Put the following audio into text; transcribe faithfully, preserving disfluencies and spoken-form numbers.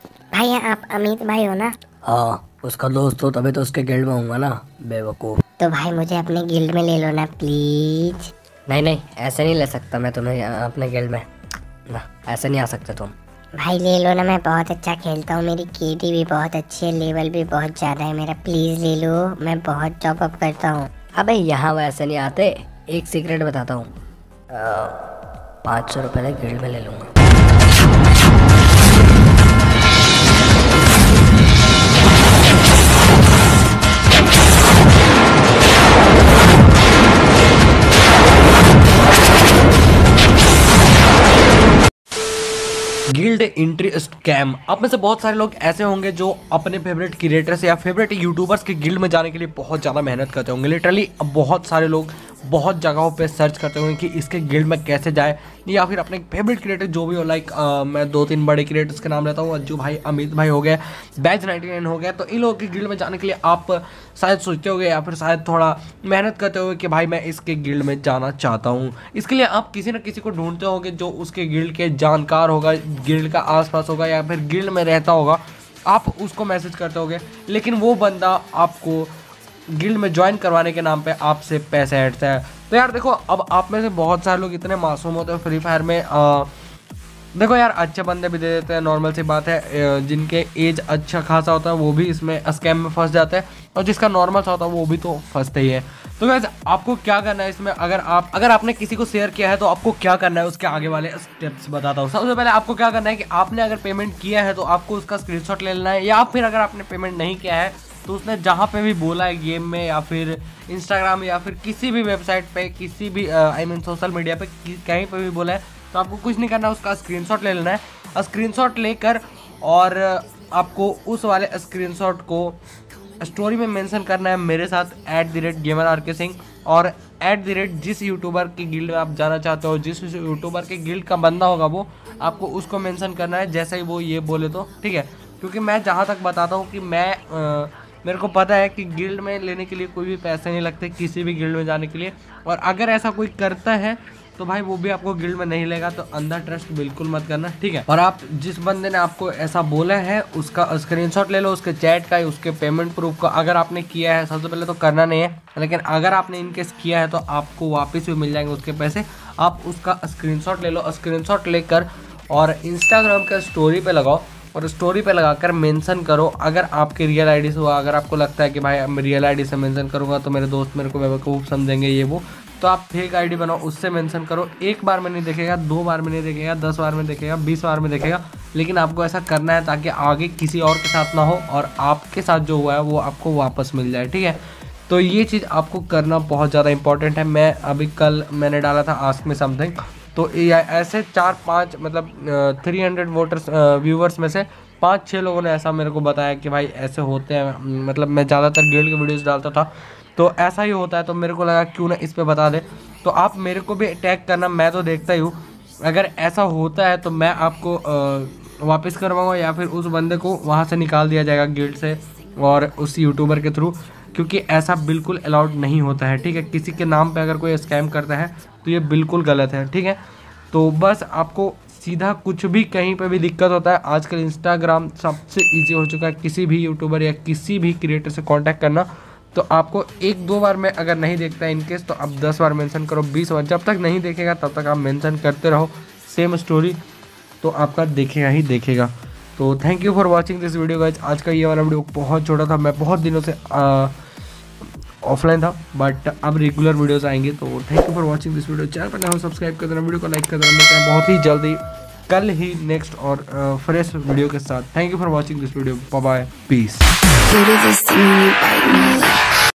भाई आप अमित भाई हो ना? हाँ, उसका दोस्त हो तभी तो उसके गिल्ड में हूँगा ना, बेवकूफ़। तो भाई मुझे अपने गिल्ड में ले लो ना प्लीज। नहीं नहीं, ऐसे नहीं ले सकता मैं तुम्हें अपने गिल्ड में ना, ऐसे नहीं आ सकते तुम। भाई ले लो ना, मैं बहुत अच्छा खेलता हूँ, मेरी केटी भी बहुत अच्छी है, लेवल भी बहुत ज़्यादा है मेरा, प्लीज़ ले लो, मैं बहुत टॉप अप करता हूँ। अबे यहाँ वैसे नहीं आते। एक सीक्रेट बताता हूँ, पाँच सौ रुपये तक गिल्ड में ले लूँगा। Guild entry scam. आप में से बहुत सारे लोग ऐसे होंगे जो अपने फेवरेट क्रिएटर्स या फेवरेट यूट्यूबर्स के गिल्ड में जाने के लिए बहुत ज़्यादा मेहनत करते होंगे। लिटरली बहुत सारे लोग बहुत जगहों पे सर्च करते होंगे कि इसके गिल्ड में कैसे जाए, या फिर अपने फेवरेट क्रिएटर जो भी हो, लाइक मैं दो तीन बड़े क्रिएटर्स के नाम लेता हूँ, अज्जू भाई, अमित भाई हो गया, बैच नाइन्टी नाइन हो गया। तो इन लोगों के गिल्ड में जाने के लिए आप शायद सोचते होगे या फिर शायद थोड़ा मेहनत करते होगे कि भाई मैं इसके गिल्ड में जाना चाहता हूँ। इसके लिए आप किसी न किसी को ढूंढते होगे जो उसके गिल्ड के जानकार होगा, गिल्ड का आसपास होगा या फिर गिल्ड में रहता होगा। आप उसको मैसेज करते होगे, लेकिन वो बंदा आपको गिल्ड में ज्वाइन करवाने के नाम पे आपसे पैसे ऐंठता है। तो यार देखो, अब आप में से बहुत सारे लोग इतने मासूम होते हैं फ्री फायर में। आ, देखो यार, अच्छे बंदे भी दे देते हैं, नॉर्मल सी बात है। जिनके एज अच्छा खासा होता है वो भी इसमें स्कैम में फंस जाते हैं, और जिसका नॉर्मल सा होता है वो भी तो फंसते ही है। तो गाइस, आपको क्या करना है इसमें, अगर आप अगर आपने किसी को शेयर किया है तो आपको क्या करना है, उसके आगे वाले स्टेप्स बताता हूँ। सबसे पहले आपको क्या करना है कि आपने अगर पेमेंट किया है तो आपको उसका स्क्रीनशॉट ले लेना है, या फिर अगर आपने पेमेंट नहीं किया है तो उसने जहाँ पे भी बोला है गेम में या फिर इंस्टाग्राम या फिर किसी भी वेबसाइट पे, किसी भी आई मीन सोशल मीडिया पे कहीं पे भी बोला है, तो आपको कुछ नहीं करना है, उसका स्क्रीनशॉट ले लेना है। स्क्रीनशॉट लेकर और आपको उस वाले स्क्रीनशॉट को स्टोरी में मेंशन करना है मेरे साथ at the rate gamer R K Singh, और एट द रेट जिस यूट्यूबर की गिल्ड में आप जाना चाहते हो, जिस यूट्यूबर के गिल्ड का बंदा होगा वो आपको उसको मेंशन करना है जैसे ही वो ये बोले तो, ठीक है। क्योंकि मैं जहाँ तक बताता हूँ कि मैं आ, मेरे को पता है कि गिल्ड में लेने के लिए कोई भी पैसे नहीं लगते किसी भी गिल्ड में जाने के लिए, और अगर ऐसा कोई करता है तो भाई वो भी आपको गिल्ड में नहीं लेगा। तो अंधा ट्रस्ट बिल्कुल मत करना, ठीक है। और आप जिस बंदे ने आपको ऐसा बोला है उसका स्क्रीनशॉट ले लो, उसके चैट का, उसके पेमेंट प्रूफ का। अगर आपने किया है, सबसे पहले तो करना नहीं है, लेकिन अगर आपने इनकेस किया है तो आपको वापस भी मिल जाएंगे उसके पैसे। आप उसका स्क्रीनशॉट ले लो, स्क्रीनशॉट लेकर और इंस्टाग्राम का स्टोरी पे लगाओ, और स्टोरी पे लगाकर मेंशन करो अगर आपके रियल आईडी से हुआ। अगर आपको लगता है कि भाई मैं रियल आईडी से मेंशन करूंगा तो मेरे दोस्त मेरे को बेवकूफ़ समझेंगे ये वो, तो आप फेक आईडी बनाओ, उससे मेंशन करो। एक बार में नहीं देखेगा, दो बार में नहीं देखेगा, दस बार में देखेगा, बीस बार में देखेगा, लेकिन आपको ऐसा करना है ताकि आगे किसी और के साथ ना हो और आपके साथ जो हुआ है वो आपको वापस मिल जाए, ठीक है। तो ये चीज़ आपको करना बहुत ज़्यादा इंपॉर्टेंट है। मैं अभी कल मैंने डाला था आस्क में समथिंग, तो ऐसे चार पाँच मतलब थ्री हंड्रेड वोटर्स व्यूवर्स में से पाँच छः लोगों ने ऐसा मेरे को बताया कि भाई ऐसे होते हैं। मतलब मैं ज़्यादातर गिल्ड के वीडियोस डालता था तो ऐसा ही होता है, तो मेरे को लगा क्यों ना इस पे बता दे। तो आप मेरे को भी टैग करना, मैं तो देखता ही हूँ। अगर ऐसा होता है तो मैं आपको आ, वापस करवाऊँगा, या फिर उस बंदे को वहाँ से निकाल दिया जाएगा गिल्ड से और उस यूट्यूबर के थ्रू, क्योंकि ऐसा बिल्कुल अलाउड नहीं होता है, ठीक है। किसी के नाम पे अगर कोई स्कैम करता है तो ये बिल्कुल गलत है, ठीक है। तो बस आपको सीधा कुछ भी कहीं पे भी दिक्कत होता है, आजकल इंस्टाग्राम सबसे इजी हो चुका है किसी भी यूट्यूबर या किसी भी क्रिएटर से कांटेक्ट करना। तो आपको एक दो बार में अगर नहीं देखता है इनकेस, तो आप दस बार मेंशन करो, बीस बार, जब तक नहीं देखेगा तब तक आप मेंशन करते रहो सेम स्टोरी, तो आपका देखेगा ही देखेगा। तो thank you for watching this video guys. आज का ये वाला वीडियो बहुत छोटा था, मैं बहुत दिनों से ऑफलाइन था, बट अब रेगुलर वीडियोस आएंगे। तो thank you for watching this video. Channel पर नए हो सब्सक्राइब कर देना, वीडियो को लाइक कर देना। मिलते हैं बहुत ही जल्दी कल ही नेक्स्ट और फ्रेश वीडियो के साथ। Thank you for watching this video, bye bye, piece.